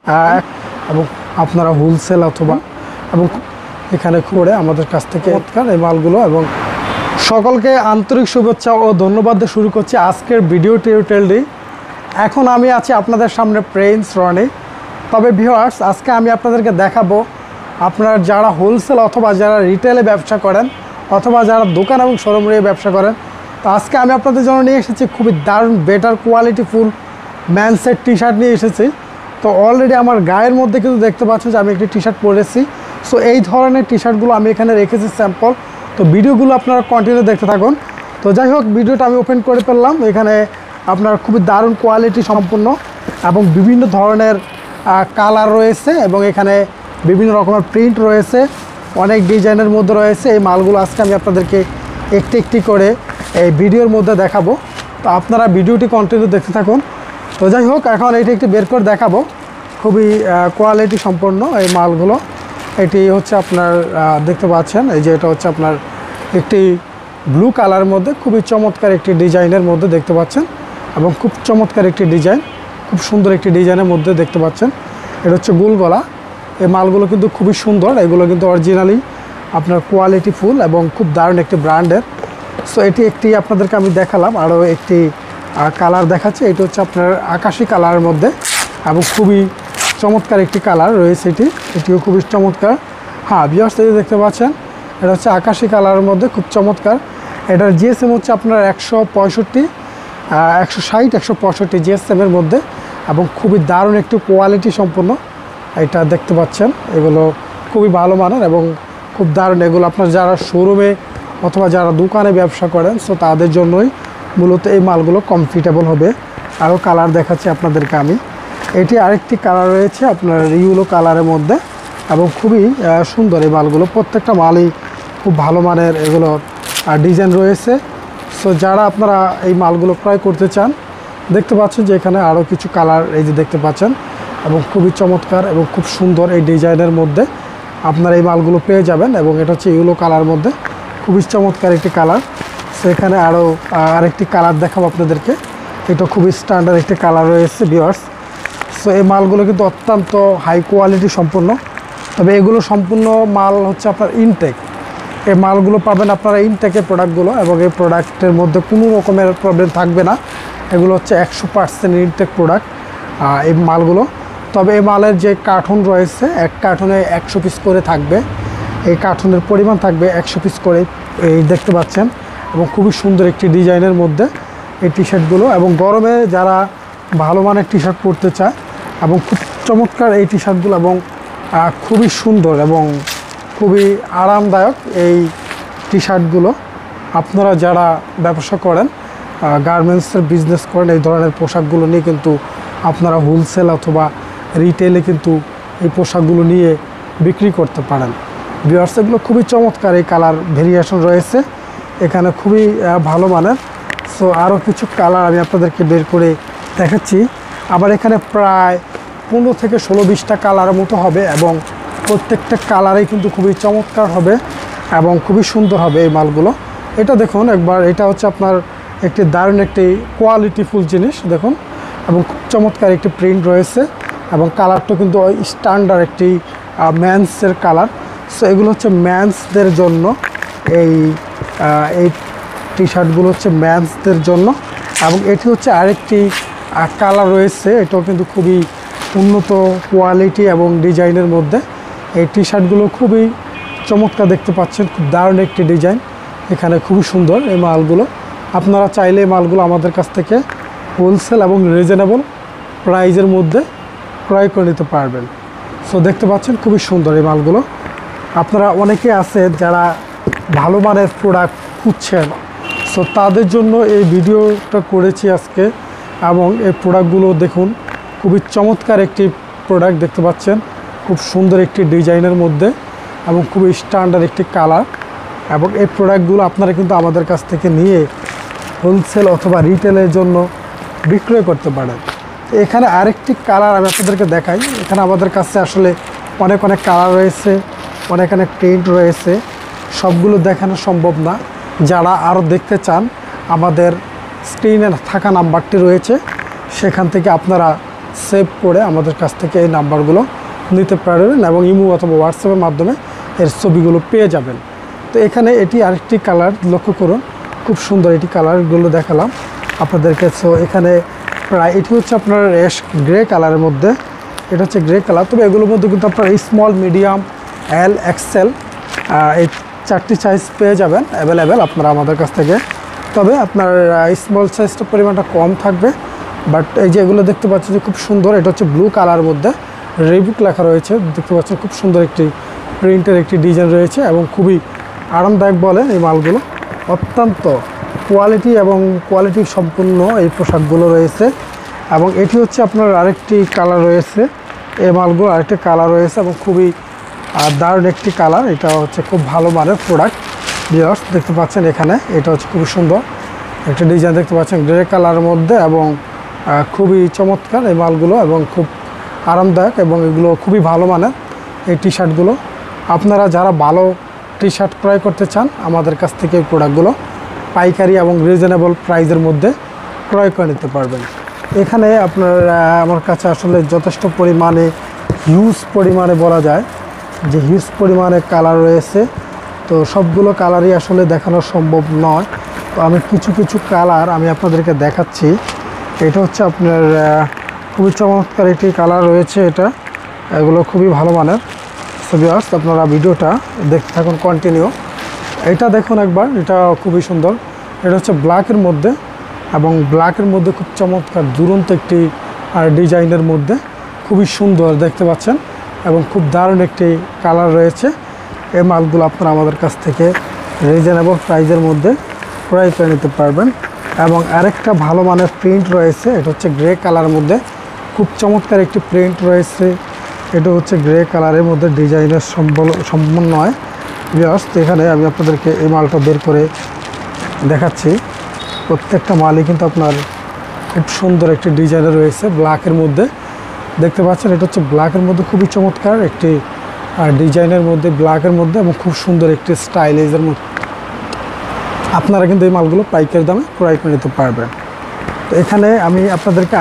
এবং আপনারা হোলসেল অথবা এবং এখানে করে আমাদের কাছ থেকে এই মালগুলো। এবং সকলকে আন্তরিক শুভেচ্ছা ও ধন্যবাদ দিয়ে শুরু করছি আজকের ভিডিও টিউটোরিয়ালটি। এখন আমি আছি আপনাদের সামনে প্রিন্স রনি। তবে ভিউয়ার্স, আজকে আমি আপনাদেরকে দেখাবো আপনারা যারা হোলসেল অথবা যারা রিটেলে ব্যবসা করেন অথবা যারা দোকান এবং শোরুম নিয়ে ব্যবসা করেন, তো আজকে আমি আপনাদের জন্য নিয়ে এসেছি খুবই দারুণ বেটার কোয়ালিটিফুল ম্যানসের টি শার্ট নিয়ে এসেছি। তো অলরেডি আমার গায়ের মধ্যে কিন্তু দেখতে পাচ্ছেন যে আমি একটি টি শার্ট পরেছি। সো এই ধরনের টি শার্টগুলো আমি এখানে রেখেছি স্যাম্পল। তো ভিডিওগুলো আপনারা কন্টিনিউ দেখতে থাকুন। তো যাই হোক, ভিডিওটা আমি ওপেন করে ফেললাম। এখানে আপনার খুবই দারুণ কোয়ালিটি সম্পূর্ণ এবং বিভিন্ন ধরনের কালার রয়েছে এবং এখানে বিভিন্ন রকমের প্রিন্ট রয়েছে, অনেক ডিজাইনের মধ্যে রয়েছে। এই মালগুলো আজকে আমি আপনাদেরকে একটি একটি করে এই ভিডিওর মধ্যে দেখাবো। তো আপনারা ভিডিওটি কন্টিনিউ দেখতে থাকুন। তো যাই হোক, এখন এটি একটি বের করে দেখাবো। খুবই কোয়ালিটি সম্পন্ন এই মালগুলো। এটি হচ্ছে আপনার দেখতে পাচ্ছেন, এই যে এটা হচ্ছে আপনার একটি ব্লু কালারের মধ্যে খুবই চমৎকার একটি ডিজাইনের মধ্যে দেখতে পাচ্ছেন এবং খুব চমৎকার একটি ডিজাইন, খুব সুন্দর একটি ডিজাইনের মধ্যে দেখতে পাচ্ছেন। এটা হচ্ছে গোল গলা। এই মালগুলো কিন্তু খুবই সুন্দর, এগুলো কিন্তু অরিজিনালি আপনার কোয়ালিটি ফুল এবং খুব দারুণ একটি ব্র্যান্ডের। সো এটি একটি আপনাদেরকে আমি দেখালাম, আরও একটি কালার দেখাচ্ছে। এটি হচ্ছে আপনার আকাশি কালারের মধ্যে এবং খুবই চমৎকার একটি কালার রয়েছে। এটিও খুবই চমৎকার। হ্যাঁ ভিউয়ার্স, এই দেখতে পাচ্ছেন এটা হচ্ছে আকাশি কালারের মধ্যে খুব চমৎকার। এটার জিএসএম হচ্ছে আপনার 165, 160, 165 জিএসএমের মধ্যে এবং খুবই দারুণ একটি কোয়ালিটি সম্পন্ন এটা দেখতে পাচ্ছেন। এগুলো খুবই ভালো মানের এবং খুব দারুণ। এগুলো আপনার যারা শোরুমে অথবা যারা দোকানে ব্যবসা করেন, সো তাদের জন্যই মূলত এই মালগুলো কমফর্টেবল হবে। আরও কালার দেখাচ্ছি আপনাদেরকে আমি। এটি আরেকটি কালার রয়েছে আপনার ইয়েলো কালারের মধ্যে এবং খুবই সুন্দর এই মালগুলো। প্রত্যেকটা মালই খুব ভালো মানের, এগুলো ডিজাইন রয়েছে। সো যারা আপনারা এই মালগুলো ক্রয় করতে চান, দেখতে পাচ্ছেন যে এখানে আরও কিছু কালার এই যে দেখতে পাচ্ছেন এবং খুবই চমৎকার এবং খুব সুন্দর এই ডিজাইনের মধ্যে আপনারা এই মালগুলো পেয়ে যাবেন। এবং এটা হচ্ছে ইয়েলো কালার মধ্যে খুবই চমৎকার একটি কালার। সো এখানে আরও আরেকটি কালার দেখাবো আপনাদেরকে। এটা খুবই স্ট্যান্ডার্ড একটি কালার রয়েছে ভিউয়ার্স। সো এই মালগুলো কিন্তু অত্যন্ত হাই কোয়ালিটি সম্পন্ন। তবে এগুলো সম্পূর্ণ মাল হচ্ছে আপনার ইনটেক। এই মালগুলো পাবেন আপনারা ইনটেকের প্রোডাক্টগুলো এবং এই প্রোডাক্টের মধ্যে কোনো রকমের প্রবলেম থাকবে না। এগুলো হচ্ছে 100% ইনটেক প্রোডাক্ট এই মালগুলো। তবে এই মালের যে কার্টুন রয়েছে, এক কার্টুনে 100 পিস করে থাকবে। এই কার্টুনের পরিমাণ থাকবে 100 পিস করে, এই দেখতে পাচ্ছেন। এবং খুবই সুন্দর একটি ডিজাইনের মধ্যে এই টি শার্টগুলো। এবং গরমে যারা ভালো মানের টি শার্ট পরতে চায় এবং খুব চমৎকার এই টি শার্টগুলো এবং খুবই সুন্দর এবং খুবই আরামদায়ক এই টি শার্টগুলো। আপনারা যারা ব্যবসা করেন, গার্মেন্টসের বিজনেস করেন, এই ধরনের পোশাকগুলো নিয়ে কিন্তু আপনারা হোলসেল অথবা রিটেলে কিন্তু এই পোশাকগুলো নিয়ে বিক্রি করতে পারেন। ভিউয়ার্স, এগুলো খুবই চমৎকার এই কালার ভেরিয়েশন রয়েছে এখানে, খুবই ভালো মানের। সো আরও কিছু কালার আমি আপনাদেরকে বের করে দেখাচ্ছি। আবার এখানে প্রায় 15 থেকে 16-20টা কালারের মতো হবে এবং প্রত্যেকটা কালারেই কিন্তু খুবই চমৎকার হবে এবং খুবই সুন্দর হবে এই মালগুলো। এটা দেখুন একবার, এটা হচ্ছে আপনার একটি দারুণ একটি কোয়ালিটিফুল জিনিস দেখুন এবং খুব চমৎকার একটি প্রিন্ট রয়েছে এবং কালারটা কিন্তু স্ট্যান্ডার্ড একটি ম্যান্সের কালার। সো এগুলো হচ্ছে ম্যান্সদের জন্য, এই টি শার্টগুলো হচ্ছে ম্যান্সদের জন্য। এবং এটি হচ্ছে আরেকটি কালার রয়েছে, এটাও কিন্তু খুবই উন্নত কোয়ালিটি এবং ডিজাইনের মধ্যে। এই টি শার্টগুলো খুবই চমৎকার দেখতে পাচ্ছেন, খুব দারুণ একটি ডিজাইন এখানে, খুবই সুন্দর এই মালগুলো। আপনারা চাইলে এই মালগুলো আমাদের কাছ থেকে হোলসেল এবং রিজনেবল প্রাইজের মধ্যে ক্রয় করে নিতে পারবেন। সো দেখতে পাচ্ছেন খুবই সুন্দর এই মালগুলো। আপনারা অনেকে আছে যারা ভালো মানের প্রোডাক্ট খুঁজছেন, সো তাদের জন্য এই ভিডিওটা করেছি আজকে। এবং এই প্রোডাক্টগুলো দেখুন, খুবই চমৎকার একটি প্রোডাক্ট দেখতে পাচ্ছেন, খুব সুন্দর একটি ডিজাইনের মধ্যে এবং খুবই স্ট্যান্ডার্ড একটি কালার। এবং এই প্রোডাক্টগুলো আপনারা কিন্তু আমাদের কাছ থেকে নিয়ে হোলসেল অথবা রিটেলের জন্য বিক্রয় করতে পারেন। এখানে আরেকটি কালার আমি আপনাদেরকে দেখাই। এখানে আমাদের কাছে আসলে অনেক কালার রয়েছে, অনেক প্রিন্ট রয়েছে, সবগুলো দেখানো সম্ভব না। যারা আরও দেখতে চান, আমাদের স্ক্রিনে থাকা নাম্বারটি রয়েছে, সেখান থেকে আপনারা সেভ করে আমাদের কাছ থেকে এই নাম্বারগুলো নিতে পারবেন এবং ইমো অথবা হোয়াটসঅ্যাপের মাধ্যমে এর ছবিগুলো পেয়ে যাবেন। তো এখানে এটি আরেকটি কালার লক্ষ্য করুন, খুব সুন্দর এটি কালারগুলো দেখালাম আপনাদেরকে। সো এখানে প্রায় এটি হচ্ছে আপনার অ্যাশ গ্রে কালারের মধ্যে, এটা হচ্ছে গ্রে কালার। তবে এগুলোর মধ্যে কিন্তু আপনার স্মল, মিডিয়াম, এল, এক্সেল এই 4টি সাইজ পেয়ে যাবেন অ্যাভেলেবেল আপনারা আমাদের কাছ থেকে। তবে আপনার স্মল সাইজটা পরিমাণটা কম থাকবে। বাট এই যে এগুলো দেখতে পাচ্ছেন যে খুব সুন্দর, এটা হচ্ছে ব্লু কালার মধ্যে রিবুক লেখা রয়েছে, দেখতে পাচ্ছেন খুব সুন্দর একটি প্রিন্টের একটি ডিজাইন রয়েছে এবং খুবই আরামদায়ক বলেন এই মালগুলো। অত্যন্ত কোয়ালিটি এবং কোয়ালিটি সম্পূর্ণ এই পোশাকগুলো রয়েছে। এবং এটি হচ্ছে আপনার আরেকটি কালার রয়েছে, এই মালগুলো আরেকটি কালার রয়েছে এবং খুবই দারুণ একটি কালার। এটা হচ্ছে খুব ভালো মানের প্রোডাক্ট ভিউয়ার্স, দেখতে পাচ্ছেন এখানে এটা হচ্ছে খুবই সুন্দর একটা ডিজাইন দেখতে পাচ্ছেন গ্রে কালারের মধ্যে এবং খুবই চমৎকার এই মালগুলো এবং খুব আরামদায়ক এবং এগুলো খুবই ভালো মানের এই টি শার্টগুলো। আপনারা যারা ভালো টি শার্ট ক্রয় করতে চান আমাদের কাছ থেকে এই প্রোডাক্টগুলো পাইকারি এবং রিজনেবল প্রাইসের মধ্যে ক্রয় করে নিতে পারবেন। এখানে আপনার আমার কাছে আসলে যথেষ্ট পরিমাণে হিউজ পরিমাণে বলা যায় যে হিউজ পরিমাণে কালার রয়েছে। তো সবগুলো কালারই আসলে দেখানো সম্ভব নয়। তো আমি কিছু কিছু কালার আমি আপনাদেরকে দেখাচ্ছি। এটা হচ্ছে আপনার খুবই চমৎকার একটি কালার রয়েছে, এগুলো খুবই ভালো মানের। সো ভিউয়ার্স আপনারা ভিডিওটা দেখতে থাকুন কন্টিনিউ। এটা দেখুন একবার, এটা খুবই সুন্দর। এটা হচ্ছে ব্ল্যাকের মধ্যে এবং ব্ল্যাকের মধ্যে খুব চমৎকার দুরন্ত একটি ডিজাইনের মধ্যে খুবই সুন্দর দেখতে পাচ্ছেন এবং খুব দারুণ একটি কালার রয়েছে। এই মালগুলো আপনারা আমাদের কাছ থেকে রিজনেবল প্রাইসের মধ্যে ক্রয় করে নিতে পারবেন। এবং আরেকটা ভালো মানের প্রিন্ট রয়েছে, এটা হচ্ছে গ্রে কালারের মধ্যে খুব চমৎকার একটি প্রিন্ট রয়েছে। এটা হচ্ছে গ্রে কালারের মধ্যে ডিজাইনের সমন্বয় ভিউয়ার্স। তো এখানে আমি আপনাদেরকে এই মালটা বের করে দেখাচ্ছি। প্রত্যেকটা মালই কিন্তু আপনার খুব সুন্দর একটি ডিজাইনের রয়েছে ব্ল্যাকের মধ্যে, দেখতে পাচ্ছেন এটা হচ্ছে ব্ল্যাকের মধ্যে খুবই চমৎকার একটি ডিজাইনের মধ্যে, ব্ল্যাকের মধ্যে এবং খুব সুন্দর একটি স্টাইলিজের মধ্যে আপনারা কিন্তু এই মালগুলো পাইকারি দামে ক্রয় করে নিতে পারবেন। তো এখানে আমি আপনাদেরকে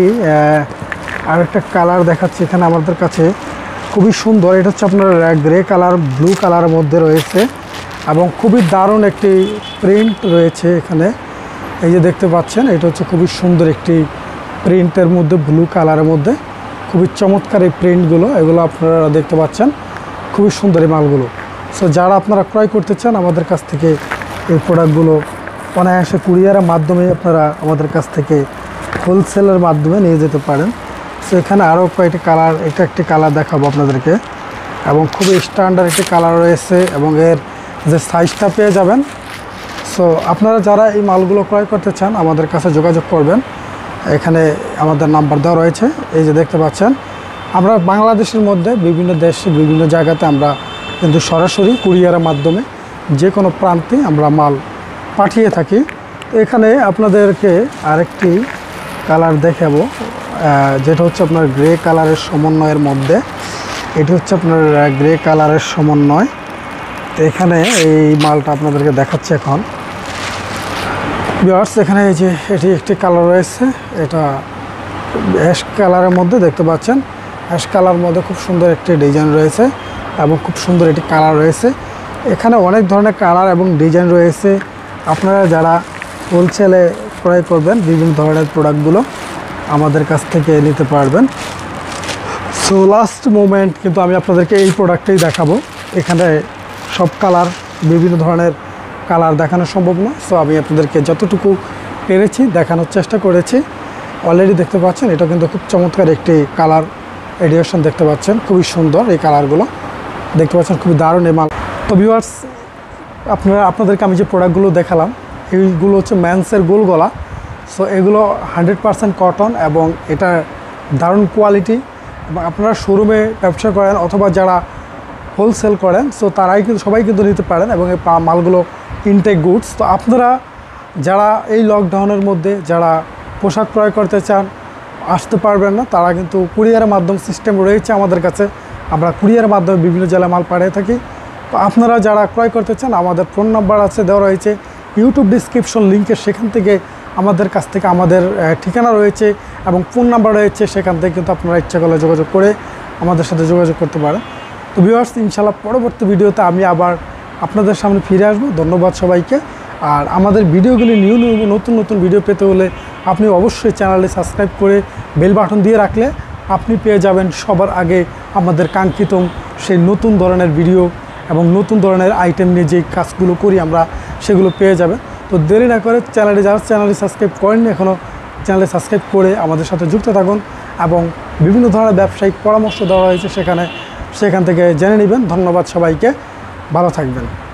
আরেকটা কালার দেখাচ্ছি। এখানে আমাদের কাছে খুবই সুন্দর, এটা হচ্ছে আপনার গ্রে কালার ব্লু কালারের মধ্যে রয়েছে এবং খুবই দারুণ একটি প্রিন্ট রয়েছে এখানে। এই যে দেখতে পাচ্ছেন এটা হচ্ছে খুবই সুন্দর একটি প্রিন্টের মধ্যে ব্লু কালারের মধ্যে খুবই চমৎকার এই প্রিন্টগুলো, এগুলো আপনারা দেখতে পাচ্ছেন খুবই সুন্দর এই মালগুলো। সো যারা আপনারা ক্রয় করতে চান আমাদের কাছ থেকে এই প্রোডাক্টগুলো অনায়াসে কুরিয়ারের মাধ্যমে আপনারা আমাদের কাছ থেকে হোলসেলের মাধ্যমে নিয়ে যেতে পারেন। সো এখানে আরও কয়েকটি কালার, এটা একটি কালার দেখাবো আপনাদেরকে এবং খুবই স্ট্যান্ডার্ড একটি কালার রয়েছে এবং এর যে সাইজটা পেয়ে যাবেন। সো আপনারা যারা এই মালগুলো ক্রয় করতে চান আমাদের কাছে যোগাযোগ করবেন, এখানে আমাদের নাম্বার দেওয়া রয়েছে। এই যে দেখতে পাচ্ছেন আমরা বাংলাদেশের মধ্যে বিভিন্ন দেশে বিভিন্ন জায়গাতে আমরা কিন্তু সরাসরি কুরিয়ারের মাধ্যমে যে কোনো প্রান্তে আমরা মাল পাঠিয়ে থাকি। এখানে আপনাদেরকে আরেকটি কালার দেখাবো যেটা হচ্ছে আপনার গ্রে কালারের সমন্বয়ের মধ্যে, এটি হচ্ছে আপনার গ্রে কালারের সমন্বয়। তো এখানে এই মালটা আপনাদেরকে দেখাচ্ছি এখন ভিউয়ার্স। এখানে এই যে এটি একটি কালার রয়েছে, এটা অ্যাশ কালারের মধ্যে দেখতে পাচ্ছেন, অ্যাশ কালার মধ্যে খুব সুন্দর একটি ডিজাইন রয়েছে এবং খুব সুন্দর একটি কালার রয়েছে। এখানে অনেক ধরনের কালার এবং ডিজাইন রয়েছে। আপনারা যারা হোলসেলে ক্রয় করবেন বিভিন্ন ধরনের প্রোডাক্টগুলো আমাদের কাছ থেকে নিতে পারবেন। সো লাস্ট মোমেন্ট কিন্তু আমি আপনাদেরকে এই প্রোডাক্টটাই দেখাবো। এখানে সব কালার বিভিন্ন ধরনের কালার দেখানো সম্ভব নয়। সো আমি আপনাদেরকে যতটুকু পেরেছি দেখানোর চেষ্টা করেছি। অলরেডি দেখতে পাচ্ছেন এটা কিন্তু খুব চমৎকার একটি কালার এডিশন দেখতে পাচ্ছেন, খুবই সুন্দর এই কালারগুলো দেখতে পাচ্ছেন, খুবই দারুণ এই মাল। তো ভিউয়ার্স আপনাদেরকে আমি যে প্রোডাক্টগুলো দেখালাম এইগুলো হচ্ছে ম্যান্সের গোল গলা। সো এগুলো 100% কটন এবং এটা দারুণ কোয়ালিটি। এবং আপনারা শোরুমে ব্যবসা করেন অথবা যারা হোলসেল করেন সো তারাই কিন্তু সবাই কিন্তু নিতে পারেন এবং এই মালগুলো ইনটেক গুডস। তো আপনারা যারা এই লকডাউনের মধ্যে যারা পোশাক ক্রয় করতে চান আসতে পারবেন না, তারা কিন্তু কুরিয়ারের মাধ্যম সিস্টেম রয়েছে আমাদের কাছে, আমরা কুরিয়ারের মাধ্যমে বিভিন্ন জেলায় মাল পাঠিয়ে থাকি। তো আপনারা যারা ক্রয় করতে চান আমাদের ফোন নাম্বার আছে দেওয়া রয়েছে ইউটিউব ডিসক্রিপশন লিঙ্কে, সেখান থেকে আমাদের কাছ থেকে আমাদের ঠিকানা রয়েছে এবং ফোন নাম্বার রয়েছে, সেখান থেকে কিন্তু আপনারা ইচ্ছা করলে যোগাযোগ করে আমাদের সাথে যোগাযোগ করতে পারেন। তো ভিউয়ার্স, ইনশাআল্লাহ পরবর্তী ভিডিওতে আমি আবার আপনাদের সামনে ফিরে আসবো। ধন্যবাদ সবাইকে। আর আমাদের ভিডিওগুলি নতুন নতুন ভিডিও পেতে হলে আপনি অবশ্যই চ্যানেলে সাবস্ক্রাইব করে বেল বাটন দিয়ে রাখলে আপনি পেয়ে যাবেন সবার আগে আমাদের কাঙ্ক্ষিত সেই নতুন ধরনের ভিডিও এবং নতুন ধরনের আইটেম নিয়ে যে কাজগুলো করি আমরা, সেগুলো পেয়ে যাবেন। তো দেরি না করে যারা চ্যানেলে সাবস্ক্রাইব করেননি এখনও, চ্যানেলে সাবস্ক্রাইব করে আমাদের সাথে যুক্ত থাকুন এবং বিভিন্ন ধরনের ব্যবসায়িক পরামর্শ দেওয়া হয়েছে সেখান থেকে জেনে নেবেন। ধন্যবাদ সবাইকে, ভালো থাকবেন।